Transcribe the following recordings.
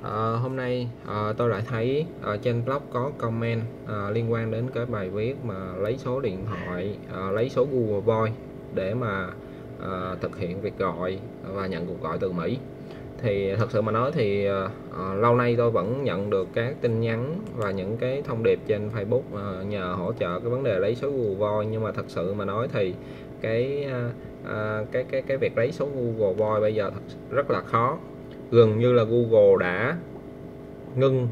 Hôm nay tôi lại thấy trên blog có comment liên quan đến cái bài viết mà lấy số điện thoại, lấy số Google Voice để mà thực hiện việc gọi và nhận cuộc gọi từ Mỹ. Thì thật sự mà nói thì lâu nay tôi vẫn nhận được các tin nhắn và những cái thông điệp trên Facebook nhờ hỗ trợ cái vấn đề lấy số Google Voice, nhưng mà thật sự mà nói thì cái cái việc lấy số Google Voice bây giờ rất là khó. Gần như là Google đã ngưng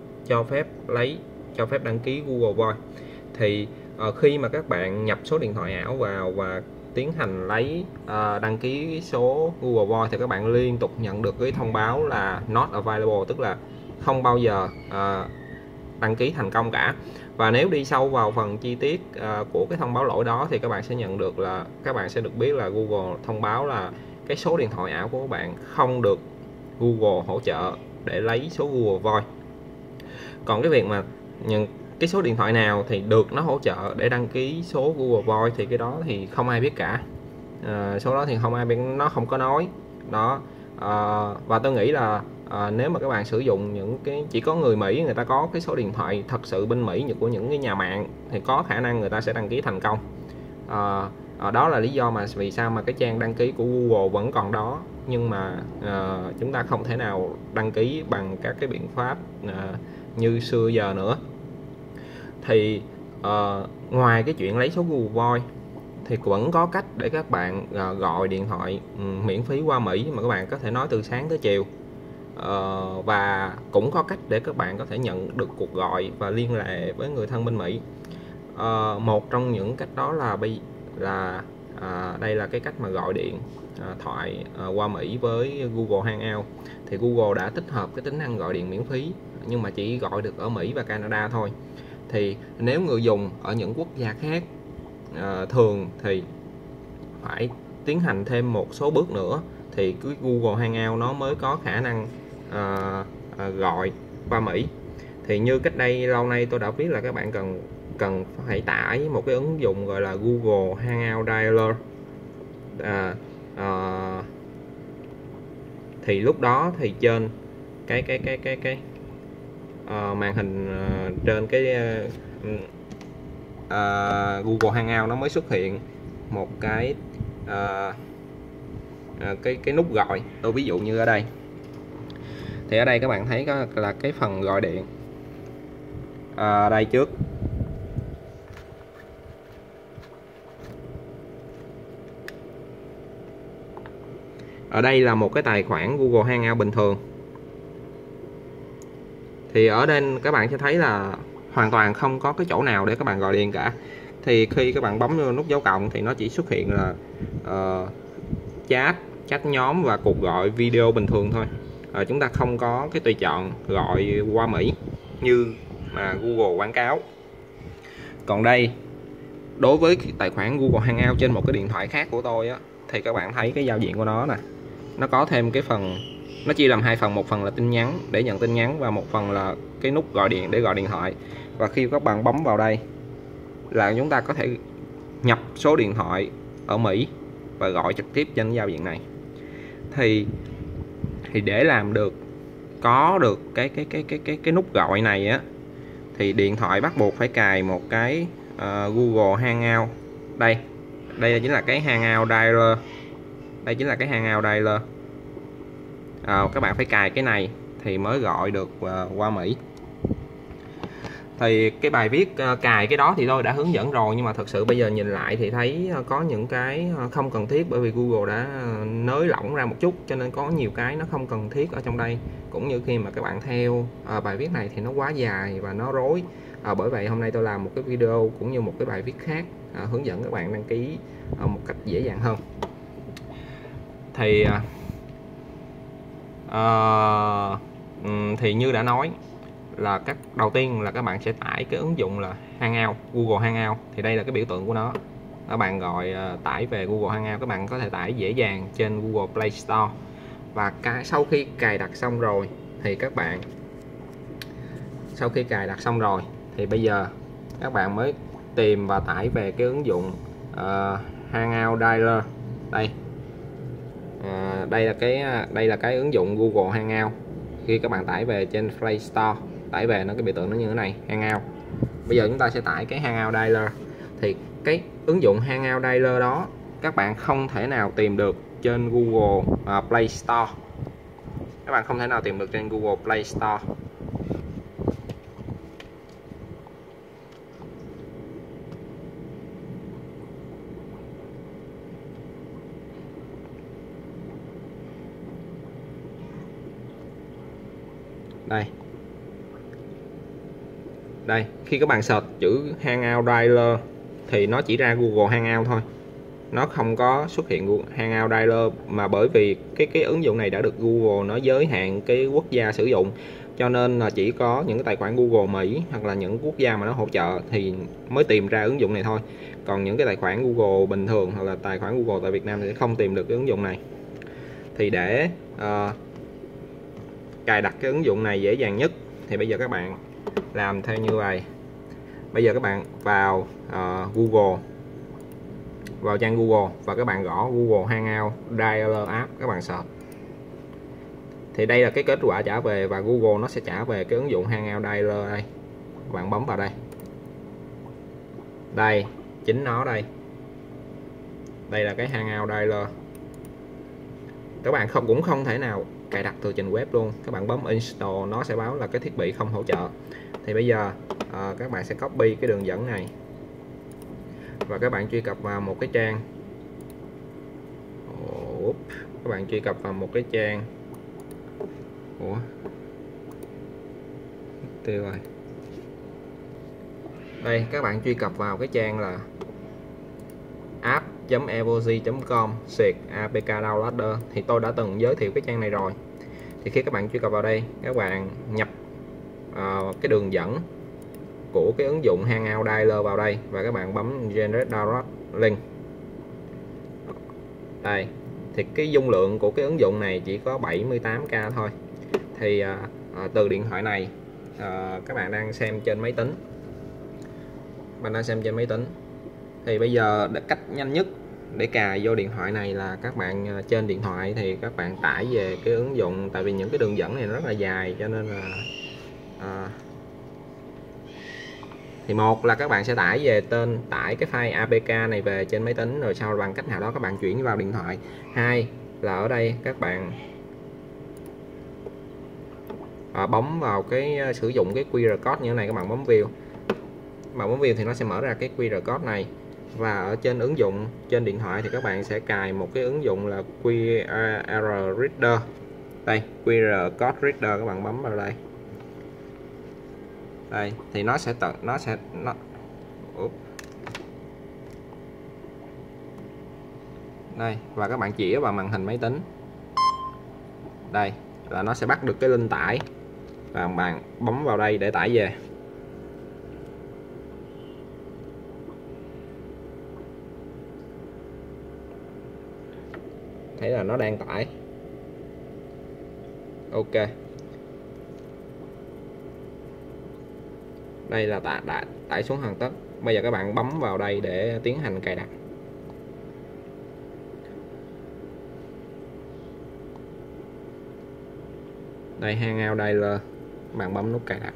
cho phép đăng ký Google Voice. Thì khi mà các bạn nhập số điện thoại ảo vào và tiến hành lấy đăng ký số Google Voice thì các bạn liên tục nhận được cái thông báo là not available, tức là không bao giờ đăng ký thành công cả. Và nếu đi sâu vào phần chi tiết của cái thông báo lỗi đó thì các bạn sẽ nhận được là các bạn sẽ được biết là Google thông báo là cái số điện thoại ảo của các bạn không được Google hỗ trợ để lấy số Google Voice. Còn cái việc mà những cái số điện thoại nào thì được nó hỗ trợ để đăng ký số Google Voice thì cái đó thì không ai biết cả. Số đó thì không ai biết, nó không có nói đó. Và tôi nghĩ là nếu mà các bạn sử dụng những cái, chỉ có người Mỹ người ta có cái số điện thoại thật sự bên Mỹ của những cái nhà mạng thì có khả năng người ta sẽ đăng ký thành công. Đó là lý do mà vì sao mà cái trang đăng ký của Google vẫn còn đó, nhưng mà chúng ta không thể nào đăng ký bằng các cái biện pháp như xưa giờ nữa. Thì ngoài cái chuyện lấy số Google Voice thì vẫn có cách để các bạn gọi điện thoại miễn phí qua Mỹ mà các bạn có thể nói từ sáng tới chiều. Và cũng có cách để các bạn có thể nhận được cuộc gọi và liên hệ với người thân bên Mỹ. Một trong những cách đó là đây là cái cách mà gọi điện thoại qua Mỹ với Google Hangout. Thì Google đã tích hợp cái tính năng gọi điện miễn phí nhưng mà chỉ gọi được ở Mỹ và Canada thôi. Thì nếu người dùng ở những quốc gia khác thường thì phải tiến hành thêm một số bước nữa thì cái Google Hangout nó mới có khả năng gọi qua Mỹ. Thì như cách đây lâu nay tôi đã biết là các bạn cần phải tải một cái ứng dụng gọi là Google Hangout Dialer. Thì lúc đó thì trên cái màn hình trên cái Google Hangout nó mới xuất hiện một cái cái nút gọi. Tôi ví dụ như ở đây, thì ở đây các bạn thấy có là cái phần gọi điện. Đây trước ở đây là một cái tài khoản Google Hangout bình thường. Thì ở đây các bạn sẽ thấy là hoàn toàn không có cái chỗ nào để các bạn gọi điện cả. Thì khi các bạn bấm vào nút dấu cộng thì nó chỉ xuất hiện là chat nhóm và cuộc gọi video bình thường thôi. Chúng ta không có cái tùy chọn gọi qua Mỹ như mà Google quảng cáo. Còn đây, đối với tài khoản Google Hangout trên một cái điện thoại khác của tôi á, thì các bạn thấy cái giao diện của nó nè, nó có thêm cái phần, nó chia làm hai phần, một phần là tin nhắn để nhận tin nhắn và một phần là cái nút gọi điện để gọi điện thoại. Và khi các bạn bấm vào đây là chúng ta có thể nhập số điện thoại ở Mỹ và gọi trực tiếp trên giao diện này. Thì để làm được có được cái nút gọi này á thì điện thoại bắt buộc phải cài một cái Google Hangout. Đây chính là cái Hangout Dialer. Đây chính là cái Hangout Dialer. Các bạn phải cài cái này thì mới gọi được qua Mỹ. Thì cái bài viết cài cái đó thì tôi đã hướng dẫn rồi, nhưng mà thật sự bây giờ nhìn lại thì thấy có những cái không cần thiết, bởi vì Google đã nới lỏng ra một chút, cho nên có nhiều cái nó không cần thiết ở trong đây. Cũng như khi mà các bạn theo bài viết này thì nó quá dài và nó rối. Bởi vậy hôm nay tôi làm một cái video cũng như một cái bài viết khác hướng dẫn các bạn đăng ký một cách dễ dàng hơn. Thì như đã nói là cách đầu tiên là các bạn sẽ tải cái ứng dụng là Hangout, Google Hangout. Thì đây là cái biểu tượng của nó. Các bạn gọi tải về Google Hangout, các bạn có thể tải dễ dàng trên Google Play Store. Và sau khi cài đặt xong rồi thì thì bây giờ các bạn mới tìm và tải về cái ứng dụng Hangout Dialer. Đây là cái ứng dụng Google Hangout. khi các bạn tải về trên Play Store, tải về nó cái biểu tượng nó như thế này, Hangout. Bây giờ chúng ta sẽ tải cái Hangout Dialer. Thì cái ứng dụng Hangout Dialer đó các bạn không thể nào tìm được trên Google Play Store. Các bạn không thể nào tìm được trên Google Play Store. Đây, khi các bạn search chữ Hangout Dialer thì nó chỉ ra Google Hangout thôi, nó không có xuất hiện Hangout Dialer, mà bởi vì cái ứng dụng này đã được Google nó giới hạn cái quốc gia sử dụng, cho nên là chỉ có những cái tài khoản Google Mỹ hoặc là những quốc gia mà nó hỗ trợ thì mới tìm ra ứng dụng này thôi. Còn những cái tài khoản Google bình thường hoặc là tài khoản Google tại Việt Nam thì không tìm được cái ứng dụng này. Thì để cài đặt cái ứng dụng này dễ dàng nhất thì bây giờ các bạn làm theo như vậy. Bây giờ các bạn vào Google, vào trang Google và các bạn gõ Google Hangout Dialer App, các bạn search. Thì đây là cái kết quả trả về và Google nó sẽ trả về cái ứng dụng Hangout Dialer đây. Các bạn bấm vào đây. Đây, chính nó đây. Đây là cái Hangout Dialer. Các bạn cũng không thể nào cài đặt từ trình web luôn. Các bạn bấm install nó sẽ báo là cái thiết bị không hỗ trợ. Thì bây giờ các bạn sẽ copy cái đường dẫn này và các bạn truy cập vào một cái trang. Các bạn truy cập vào một cái trang. Tiêu rồi. Đây, các bạn truy cập vào cái trang là app.evozy.com/apk downloader. Thì tôi đã từng giới thiệu cái trang này rồi. Thì khi các bạn truy cập vào đây, các bạn nhập cái đường dẫn của cái ứng dụng Hangout Dialer vào đây và các bạn bấm Generate Download Link. Đây, thì cái dung lượng của cái ứng dụng này chỉ có 78k thôi. Thì từ điện thoại này các bạn đang xem trên máy tính. Thì bây giờ cách nhanh nhất để cài vô điện thoại này là các bạn trên điện thoại thì các bạn tải về cái ứng dụng, tại vì những cái đường dẫn này nó rất là dài cho nên là thì một là các bạn sẽ tải cái file APK này về trên máy tính, rồi sau bằng cách nào đó các bạn chuyển vào điện thoại. Hai là ở đây các bạn bấm vào cái sử dụng cái QR code như thế này, các bạn bấm view. Thì nó sẽ mở ra cái QR code này. Và ở trên ứng dụng trên điện thoại thì các bạn sẽ cài một cái ứng dụng là QR Reader. Đây, QR code Reader, các bạn bấm vào đây. Đây thì nó đây, và các bạn chỉ vào màn hình máy tính. Đây là nó sẽ bắt được cái link tải và bạn bấm vào đây để tải về. Thấy là nó đang tải. Ok. Đây là tải xuống hoàn tất. Bây giờ các bạn bấm vào đây để tiến hành cài đặt. Đây, Hangout Dialer, bạn bấm nút cài đặt.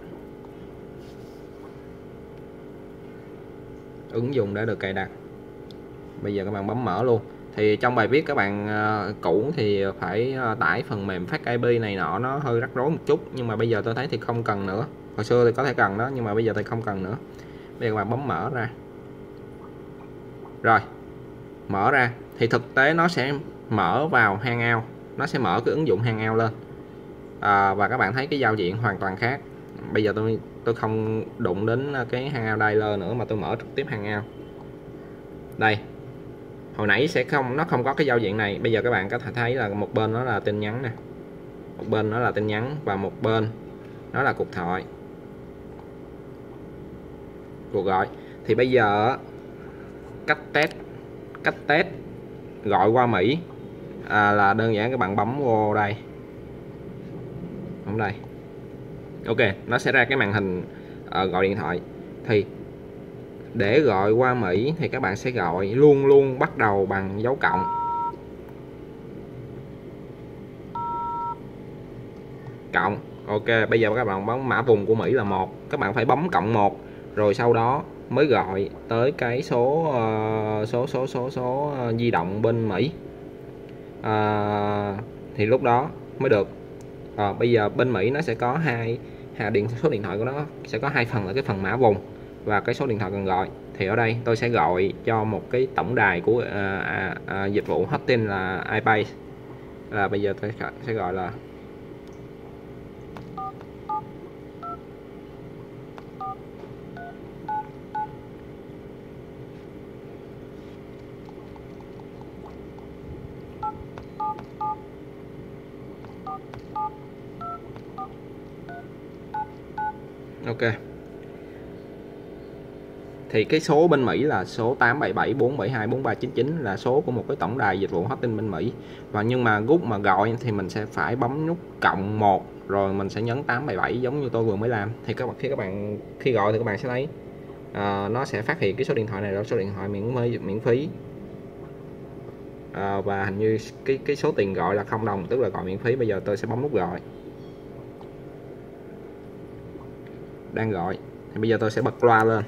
Ứng dụng đã được cài đặt. Bây giờ các bạn bấm mở luôn. Thì trong bài viết các bạn cũ thì phải tải phần mềm Fast IP này nọ, nó hơi rắc rối một chút, nhưng mà bây giờ tôi thấy thì không cần nữa. Hồi xưa thì có thể cần đó, nhưng mà bây giờ thì không cần nữa. Bây giờ các bạn bấm mở ra. Rồi, mở ra thì thực tế nó sẽ mở vào Hangout, nó sẽ mở cái ứng dụng Hangout lên. Và các bạn thấy cái giao diện hoàn toàn khác. Bây giờ tôi không đụng đến cái Hangout Dialer nữa mà tôi mở trực tiếp Hangout. Đây, hồi nãy nó không có cái giao diện này. Bây giờ các bạn có thể thấy là một bên nó là tin nhắn nè, một bên nó là tin nhắn và một bên nó là cuộc thoại, cuộc gọi. Thì bây giờ cách test gọi qua Mỹ là đơn giản, các bạn bấm vô đây, đây. Ok, nó sẽ ra cái màn hình gọi điện thoại. Thì để gọi qua Mỹ thì các bạn sẽ gọi luôn bắt đầu bằng dấu cộng. cộng. Ok, bây giờ các bạn bấm mã vùng của Mỹ là 1, các bạn phải bấm cộng 1 rồi sau đó mới gọi tới cái số di động bên Mỹ. Thì lúc đó mới được. Bây giờ bên Mỹ nó sẽ có số điện thoại của nó sẽ có 2 phần là cái phần mã vùng và cái số điện thoại cần gọi. Thì ở đây tôi sẽ gọi cho một cái tổng đài của dịch vụ hosting là iPay. Bây giờ tôi sẽ gọi là ok. Thì cái số bên Mỹ là số 877472439 là số của một cái tổng đài dịch vụ hosting bên Mỹ. Và nhưng mà lúc mà gọi thì mình sẽ phải bấm nút cộng 1 rồi mình sẽ nhấn 877 giống như tôi vừa mới làm. Thì khi gọi thì các bạn sẽ thấy nó sẽ phát hiện cái số điện thoại này là số điện thoại miễn phí. Và hình như cái số tiền gọi là 0 đồng, tức là gọi miễn phí. Bây giờ tôi sẽ bấm nút gọi. Đang gọi thì bây giờ tôi sẽ bật loa lên.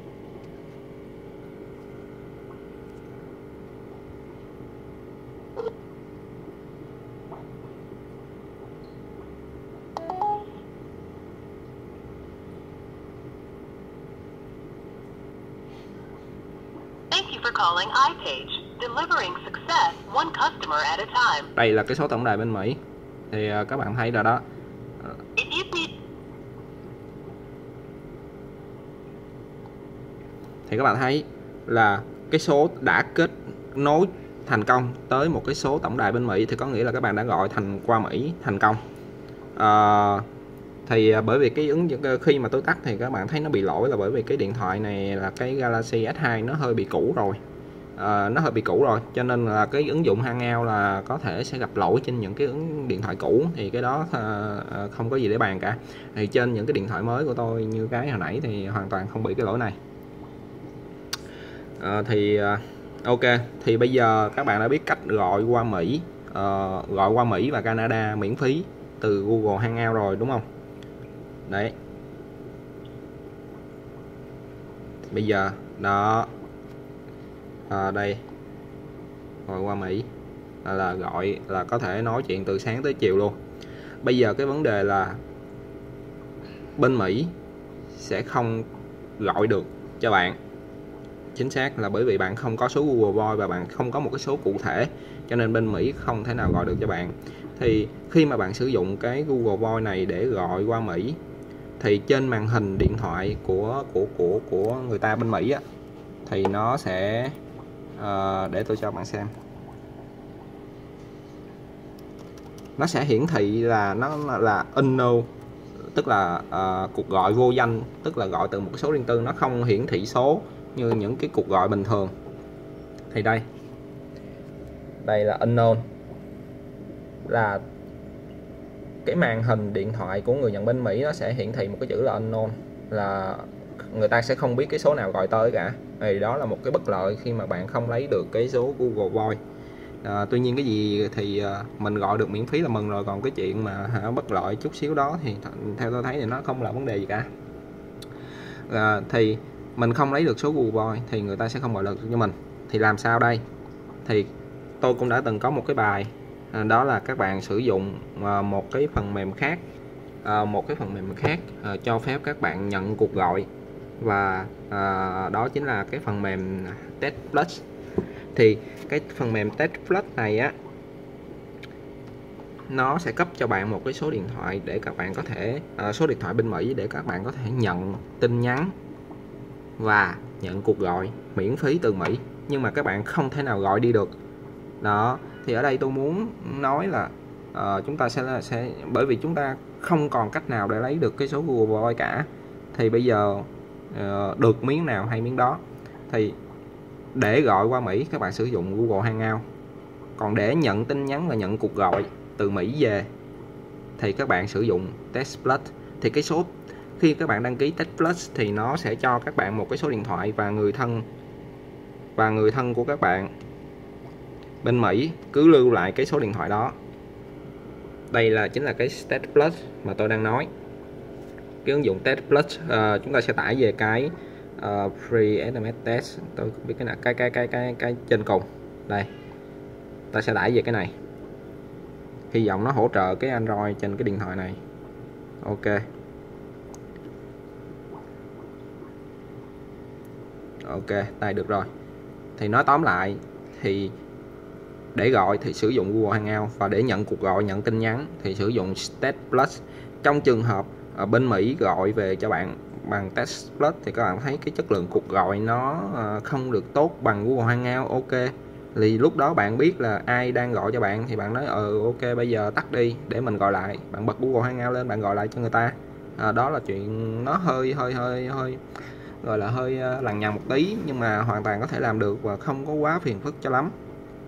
Calling iPage, delivering success one customer at a time. Đây là cái số tổng đài bên Mỹ. Thì các bạn thấy rồi đó. Thì các bạn thấy là cái số đã kết nối thành công tới một cái số tổng đài bên Mỹ, thì có nghĩa là các bạn đã gọi qua Mỹ thành công. Thì bởi vì cái ứng dụng khi mà tôi tắt thì các bạn thấy nó bị lỗi là bởi vì cái điện thoại này là cái Galaxy S2 nó hơi bị cũ rồi. Cho nên là cái ứng dụng Hangout là có thể sẽ gặp lỗi trên những cái điện thoại cũ, thì cái đó không có gì để bàn cả. Thì trên những cái điện thoại mới của tôi như cái hồi nãy thì hoàn toàn không bị cái lỗi này. Ok, thì bây giờ các bạn đã biết cách gọi qua Mỹ và Canada miễn phí từ Google Hangout rồi đúng không? Đấy. Bây giờ đó, đây gọi qua Mỹ gọi là có thể nói chuyện từ sáng tới chiều luôn. Bây giờ cái vấn đề là bên Mỹ sẽ không gọi được cho bạn. Chính xác là bởi vì bạn không có số Google Voice và bạn không có một cái số cụ thể, cho nên bên Mỹ không thể nào gọi được cho bạn. Thì khi mà bạn sử dụng cái Google Voice này để gọi qua Mỹ thì trên màn hình điện thoại của người ta bên Mỹ á, thì nó sẽ để tôi cho bạn xem. Nó sẽ hiển thị là nó là unknown, tức là cuộc gọi vô danh, tức là gọi từ một số riêng tư, nó không hiển thị số như những cái cuộc gọi bình thường. Thì đây là unknown, là cái màn hình điện thoại của người nhận bên Mỹ nó sẽ hiển thị một cái chữ là unknown, là người ta sẽ không biết cái số nào gọi tới cả. Thì đó là một cái bất lợi khi mà bạn không lấy được cái số Google Voice. Tuy nhiên cái gì thì mình gọi được miễn phí là mừng rồi, còn cái chuyện mà bất lợi chút xíu đó thì theo tôi thấy thì nó không là vấn đề gì cả. Thì mình không lấy được số Google Voice thì người ta sẽ không gọi được cho mình. Thì làm sao đây? Thì tôi cũng đã từng có một cái bài, đó là các bạn sử dụng một cái phần mềm khác, cho phép các bạn nhận cuộc gọi, và đó chính là cái phần mềm Test Plus. Thì cái phần mềm Test Plus này á, nó sẽ cấp cho bạn một cái số điện thoại để các bạn có thể số điện thoại bên Mỹ để các bạn có thể nhận tin nhắn và nhận cuộc gọi miễn phí từ Mỹ, nhưng mà các bạn không thể nào gọi đi được. Đó, thì ở đây tôi muốn nói là chúng ta sẽ bởi vì chúng ta không còn cách nào để lấy được cái số Google Voice cả, thì bây giờ được miếng nào hay miếng đó. Thì để gọi qua Mỹ các bạn sử dụng Google Hangout, còn để nhận tin nhắn và nhận cuộc gọi từ Mỹ về thì các bạn sử dụng Test Plus. Thì cái số khi các bạn đăng ký Test Plus thì nó sẽ cho các bạn một cái số điện thoại, và người thân của các bạn bên Mỹ cứ lưu lại cái số điện thoại đó. Đây là chính là cái Test Plus mà tôi đang nói. Cái ứng dụng Test Plus chúng ta sẽ tải về cái Free SMS Test. Tôi không biết cái nào, cái trên cùng đây, ta sẽ tải về cái này. Hy vọng nó hỗ trợ cái Android trên cái điện thoại này. Ok. Ok, đây được rồi. Thì nói tóm lại thì để gọi thì sử dụng Google Hangout, và để nhận cuộc gọi, nhận tin nhắn thì sử dụng Test Plus. Trong trường hợp ở bên Mỹ gọi về cho bạn bằng Test Plus thì các bạn thấy cái chất lượng cuộc gọi nó không được tốt bằng Google Hangout. Ok, thì lúc đó bạn biết là ai đang gọi cho bạn thì bạn nói ok bây giờ tắt đi để mình gọi lại. Bạn bật Google Hangout lên, bạn gọi lại cho người ta. Đó là chuyện nó hơi gọi là hơi lằng nhằng một tí, nhưng mà hoàn toàn có thể làm được và không có quá phiền phức cho lắm.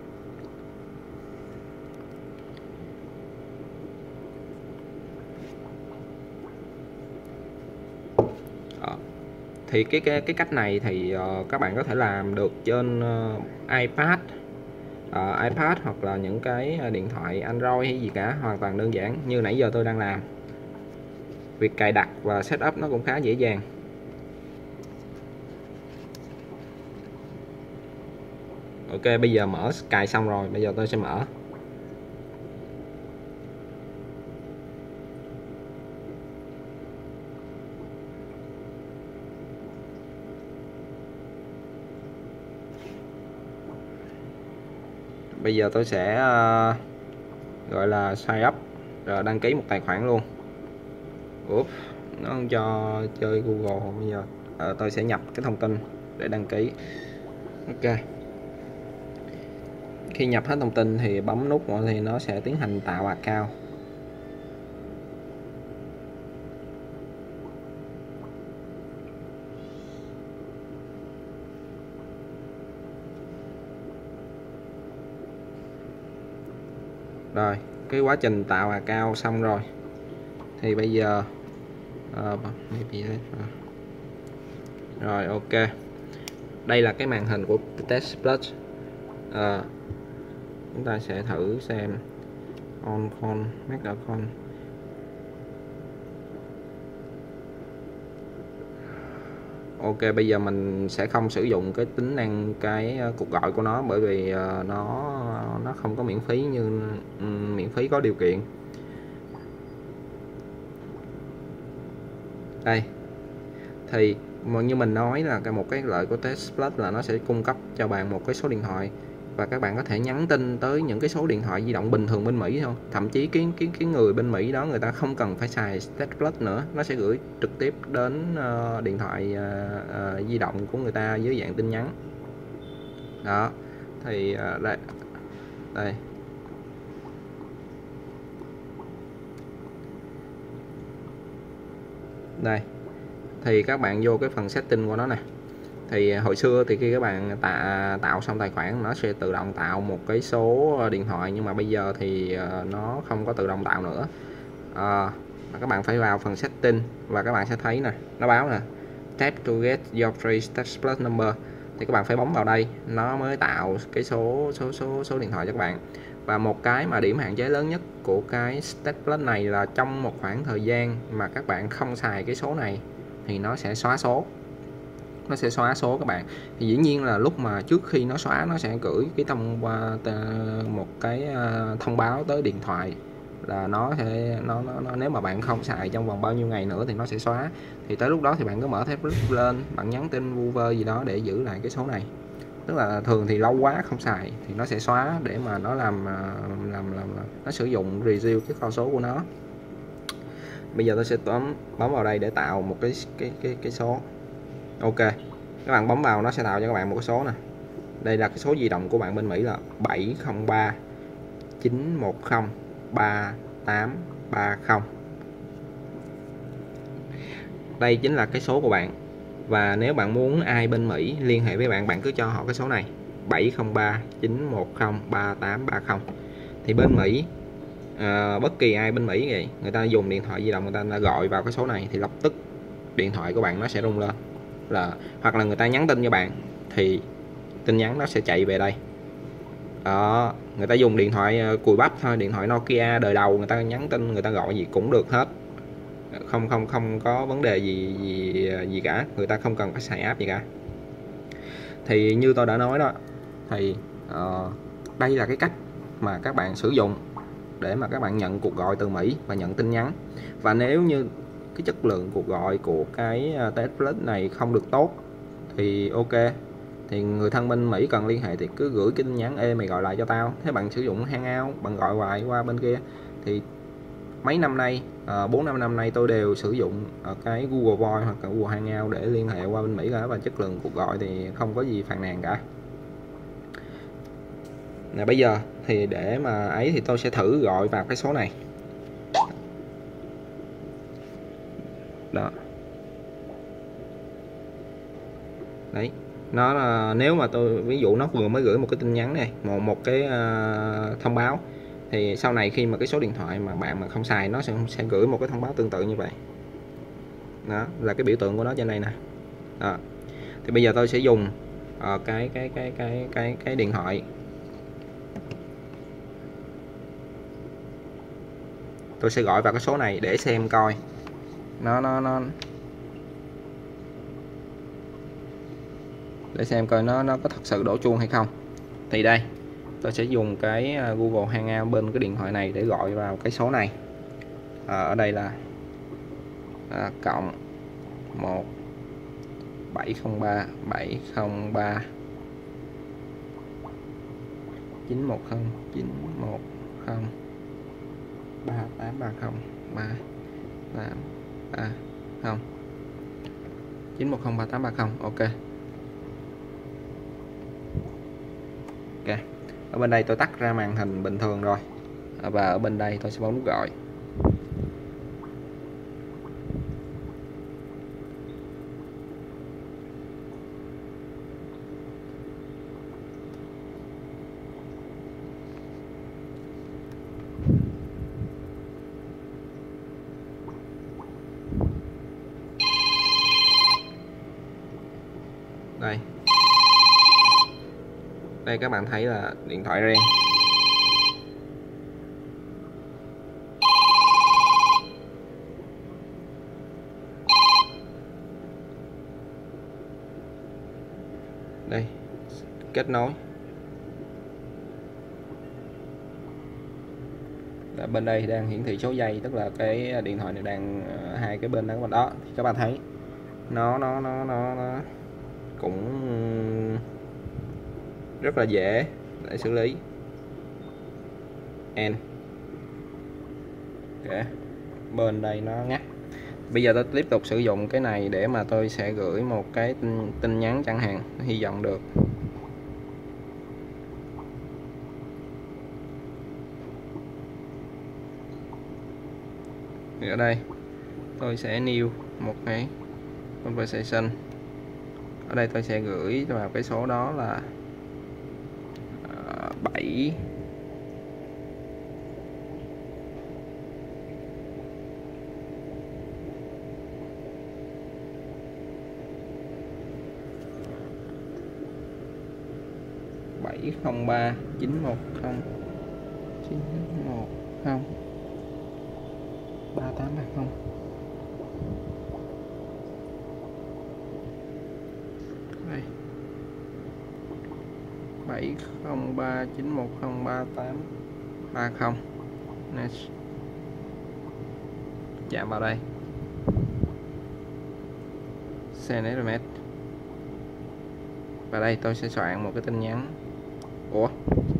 Thì cái cách này thì các bạn có thể làm được trên iPad hoặc là những cái điện thoại Android hay gì cả, hoàn toàn đơn giản như nãy giờ tôi đang làm. Việc cài đặt và setup nó cũng khá dễ dàng. Ok, bây giờ mở cài xong rồi, bây giờ tôi sẽ mở. Bây giờ tôi sẽ gọi là sign up rồi đăng ký một tài khoản luôn. Nó không cho chơi Google. Bây giờ tôi sẽ nhập cái thông tin để đăng ký. Ok, khi nhập hết thông tin thì bấm nút thì nó sẽ tiến hành tạo account. Rồi, cái quá trình tạo account xong rồi thì bây giờ rồi ok, đây là cái màn hình của Test Plus. Chúng ta sẽ thử xem on con make account. Ok, bây giờ mình sẽ không sử dụng cái tính năng cái cuộc gọi của nó, bởi vì nó không có miễn phí như miễn phí có điều kiện. Đây thì như mình nói là một cái lợi của Test Plus là nó sẽ cung cấp cho bạn một cái số điện thoại, và các bạn có thể nhắn tin tới những cái số điện thoại di động bình thường bên Mỹ không. Thậm chí cái người bên Mỹ đó người ta không cần phải xài Test Plus nữa, nó sẽ gửi trực tiếp đến điện thoại di động của người ta dưới dạng tin nhắn. Đó thì đây đây thì các bạn vô cái phần setting của nó nè. Thì hồi xưa thì khi các bạn tạo xong tài khoản nó sẽ tự động tạo một cái số điện thoại, nhưng mà bây giờ thì nó không có tự động tạo nữa. Các bạn phải vào phần setting và các bạn sẽ thấy nè, nó báo nè tap to get your free Test Plus number, thì các bạn phải bấm vào đây nó mới tạo cái số điện thoại cho các bạn. Và một cái mà điểm hạn chế lớn nhất của cái Test Plus này là trong một khoảng thời gian mà các bạn không xài cái số này thì nó sẽ xóa số. Nó sẽ xóa số các bạn. Thì dĩ nhiên là lúc mà trước khi nó xóa, nó sẽ gửi cái một cái thông báo tới điện thoại là nó sẽ nếu mà bạn không xài trong vòng bao nhiêu ngày nữa thì nó sẽ xóa. Thì tới lúc đó thì bạn cứ mở Test Plus lên, bạn nhắn tin vu vơ gì đó để giữ lại cái số này. Tức là thường thì lâu quá không xài thì nó sẽ xóa để mà nó làm nó sử dụng review cái kho số của nó. Bây giờ tôi sẽ bấm vào đây để tạo một cái số. Ok, các bạn bấm vào nó sẽ tạo cho các bạn một cái số nè. Đây là cái số di động của bạn bên Mỹ là 703 910 3830. Đây chính là cái số của bạn. Và nếu bạn muốn ai bên Mỹ liên hệ với bạn, bạn cứ cho họ cái số này 703 910 3830. Thì bên Mỹ bất kỳ ai bên Mỹ vậy, người ta dùng điện thoại di động, người ta đã gọi vào cái số này thì lập tức điện thoại của bạn nó sẽ rung lên, hoặc là người ta nhắn tin cho bạn thì tin nhắn nó sẽ chạy về đây. Đó, người ta dùng điện thoại cùi bắp thôi, điện thoại Nokia đời đầu, người ta nhắn tin, người ta gọi gì cũng được hết, không có vấn đề gì cả, người ta không cần phải xài app gì cả. Thì như tôi đã nói đó, thì đây là cái cách mà các bạn sử dụng để mà các bạn nhận cuộc gọi từ Mỹ và nhận tin nhắn. Và nếu như cái chất lượng cuộc gọi của cái TS Plus này không được tốt thì ok, thì người thân bên Mỹ cần liên hệ thì cứ gửi cái tin nhắn: ê mày gọi lại cho tao. Thế bạn sử dụng Hangout, bạn gọi hoài qua bên kia. Thì mấy năm nay, 4-5 năm nay tôi đều sử dụng cái Google Voice hoặc là Google Hangout để liên hệ qua bên Mỹ cả, và chất lượng cuộc gọi thì không có gì phàn nàn cả. Nè, bây giờ thì để mà ấy thì tôi sẽ thử gọi vào cái số này. Đó. Đấy, nó là nếu mà tôi ví dụ nó vừa mới gửi một cái tin nhắn này, một cái thông báo, thì sau này khi mà cái số điện thoại mà bạn mà không xài, nó sẽ gửi một cái thông báo tương tự như vậy. Đó là cái biểu tượng của nó trên đây nè. Đó. Thì bây giờ tôi sẽ dùng cái điện thoại. Tôi sẽ gọi vào cái số này để xem coi để xem coi nó có thật sự đổ chuông hay không. Thì đây, tôi sẽ dùng cái Google Hangout bên cái điện thoại này để gọi vào cái số này. Ở đây là cộng 1 703 703 910 910 3830 3830 910 3830. Ok. Ok. Ở bên đây tôi tắt ra màn hình bình thường rồi, và ở bên đây tôi sẽ bấm nút gọi. Đây. Đây các bạn thấy là điện thoại reng. Đây, kết nối. Là bên đây đang hiển thị số giây, tức là cái điện thoại này đang hai cái bên đó. Thì các bạn thấy nó cũng rất là dễ để xử lý. Ok. Bên đây nó ngắt. Bây giờ tôi tiếp tục sử dụng cái này để mà tôi sẽ gửi một cái tin nhắn chẳng hạn, hy vọng được. Thì ở đây tôi sẽ new một cái conversation. Ở đây tôi sẽ gửi vào cái số đó là 7 703 910 910 3830. Đây. 703 910 3830. Next. Chạm vào đây. Send SMS. Và đây tôi sẽ soạn một cái tin nhắn. Ủa?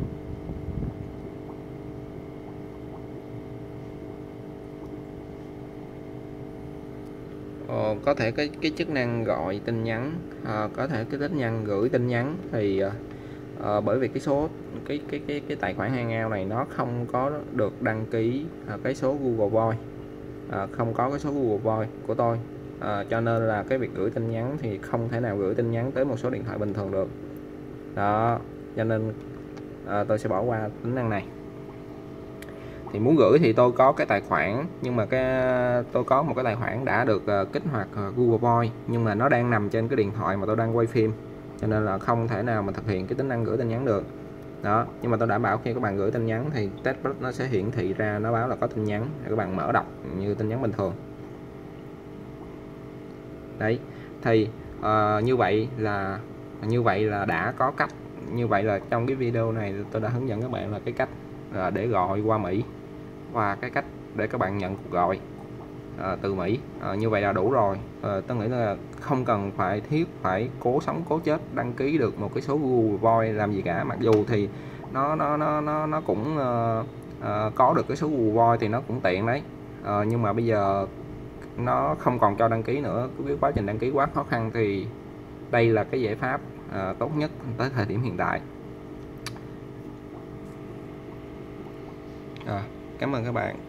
Có thể cái chức năng gọi tin nhắn, có thể cái tính năng gửi tin nhắn thì bởi vì cái số cái tài khoản Hangout này nó không có được đăng ký cái số Google Voice, không có cái số Google Voice của tôi, cho nên là cái việc gửi tin nhắn thì không thể nào gửi tin nhắn tới một số điện thoại bình thường được. Đó, cho nên tôi sẽ bỏ qua tính năng này. Thì muốn gửi thì tôi có cái tài khoản, nhưng mà tôi có một cái tài khoản đã được kích hoạt Google Voice, nhưng mà nó đang nằm trên cái điện thoại mà tôi đang quay phim, cho nên là không thể nào mà thực hiện cái tính năng gửi tin nhắn được. đó. Nhưng mà tôi đảm bảo khi các bạn gửi tin nhắn thì test plus nó sẽ hiển thị ra, nó báo là có tin nhắn, các bạn mở đọc như tin nhắn bình thường. Đấy, thì như vậy là đã có cách. Như vậy là trong cái video này tôi đã hướng dẫn các bạn là cái cách để gọi qua Mỹ và cái cách để các bạn nhận cuộc gọi từ Mỹ. Như vậy là đủ rồi. Tôi nghĩ là không cần phải cố sống cố chết đăng ký được một cái số Google Voice làm gì cả. Mặc dù thì nó cũng có được cái số Google Voice thì nó cũng tiện đấy, nhưng mà bây giờ nó không còn cho đăng ký nữa. Cái quá trình đăng ký quá khó khăn thì đây là cái giải pháp tốt nhất tới thời điểm hiện tại. Cảm ơn các bạn.